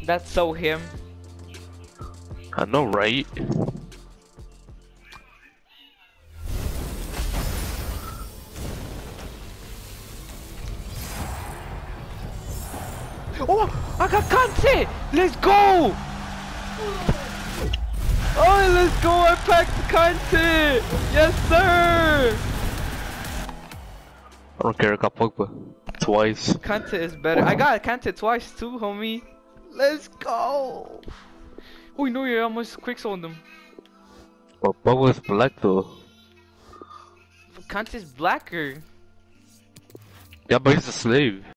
That's so him. I know, right? Oh, I got Kante! Let's go! Oh, let's go! I packed Kante! Yes, sir! I don't care, I got Pogba. Twice. Kante is better. I got Kante twice too, homie. Let's go! Oh, no, you almost quick-sold him. But Pogba's black though. Kante's blacker. Yeah, but he's a slave.